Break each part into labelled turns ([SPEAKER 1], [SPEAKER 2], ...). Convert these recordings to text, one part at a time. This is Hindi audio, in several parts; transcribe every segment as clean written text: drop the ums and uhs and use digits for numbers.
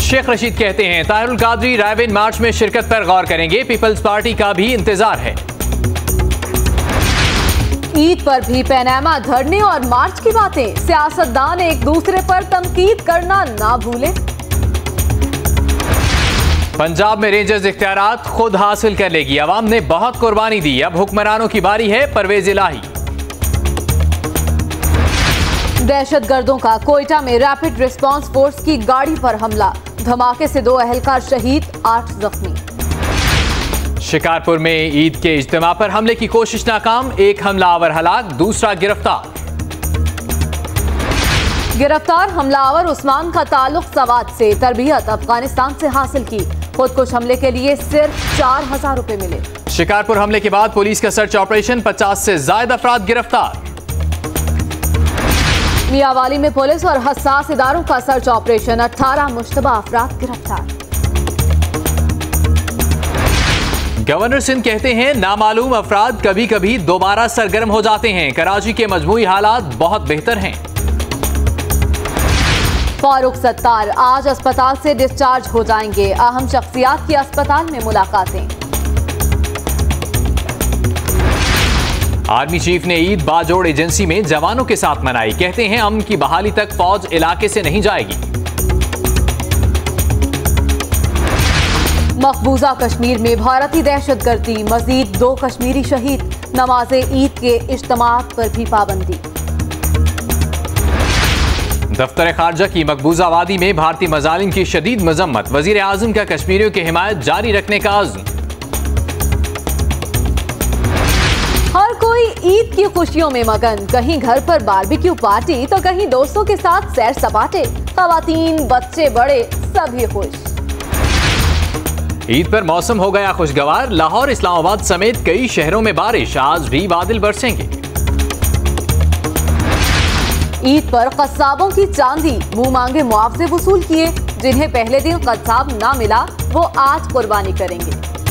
[SPEAKER 1] शेख रशीद कहते हैं ताहिरुल कादरी रायविन मार्च में शिरकत पर गौर करेंगे, पीपल्स पार्टी का भी इंतजार है।
[SPEAKER 2] ईद पर भी पैनामा धरने और मार्च की बातें, सियासतदान एक दूसरे पर तनकीद करना ना भूलें।
[SPEAKER 1] पंजाब में रेंजर्स इख्तियारात खुद हासिल कर लेगी, अवाम ने बहुत कुर्बानी दी, अब हुक्मरानों की बारी है, परवेज इलाही।
[SPEAKER 2] दहशतगर्दों का कोयटा में रैपिड रिस्पांस फोर्स की गाड़ी पर हमला, धमाके से 2 एहलकार शहीद, 8 जख्मी।
[SPEAKER 1] शिकारपुर में ईद के इज्तिमा पर हमले की कोशिश नाकाम, 1 हमलावर हलाक, दूसरा गिरफ्तार।
[SPEAKER 2] गिरफ्तार हमलावर उस्मान का ताल्लुक सवात से, तरबियत अफगानिस्तान से हासिल की, खुदकुश हमले के लिए सिर्फ 4000 रुपए मिले।
[SPEAKER 1] शिकारपुर हमले के बाद पुलिस का सर्च ऑपरेशन, 50 से ज्यादा अफराद गिरफ्तार।
[SPEAKER 2] मियावाली में पुलिस और हसास इदारों का सर्च ऑपरेशन, 18 मुश्तबा अफराद गिरफ्तार।
[SPEAKER 1] गवर्नर सिंध कहते हैं नामालूम अफराद कभी कभी दोबारा सरगर्म हो जाते हैं, कराची के मजमूई हालात बहुत बेहतर हैं।
[SPEAKER 2] फारूक सत्तार आज अस्पताल से डिस्चार्ज हो जाएंगे, अहम शख्सियात की अस्पताल में मुलाकातें।
[SPEAKER 1] आर्मी चीफ ने ईद बाजोड़ एजेंसी में जवानों के साथ मनाई, कहते हैं अमन की बहाली तक फौज इलाके से नहीं जाएगी।
[SPEAKER 2] मकबूजा कश्मीर में भारतीय दहशतगर्दी, मजीद 2 कश्मीरी शहीद, नमाज़े ईद के इज्तिमात पर भी पाबंदी।
[SPEAKER 1] दफ्तर खारजा की मकबूजा वादी में भारतीय मजालिम की शदीद मजम्मत, वजीर आजम का कश्मीरियों की हिमायत जारी रखने का अज़्म।
[SPEAKER 2] हर कोई ईद की खुशियों में मगन, कहीं घर पर बारबेक्यू पार्टी तो कहीं दोस्तों के साथ सैर सपाटे, खवातीन बच्चे बड़े सभी खुश।
[SPEAKER 1] ईद पर मौसम हो गया खुशगवार, लाहौर इस्लामाबाद समेत कई शहरों में बारिश, आज भी बादल बरसेंगे।
[SPEAKER 2] ईद पर कस्साबों की चांदी, मुंह मांगे मुआवजे वसूल किए, जिन्हें पहले दिन कस्साब ना मिला वो आज कुर्बानी करेंगे।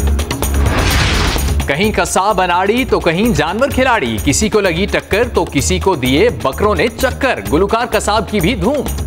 [SPEAKER 1] कहीं कस्साब अनाड़ी तो कहीं जानवर खिलाड़ी, किसी को लगी टक्कर तो किसी को दिए बकरों ने चक्कर, गुलकार कसाब की भी धूम।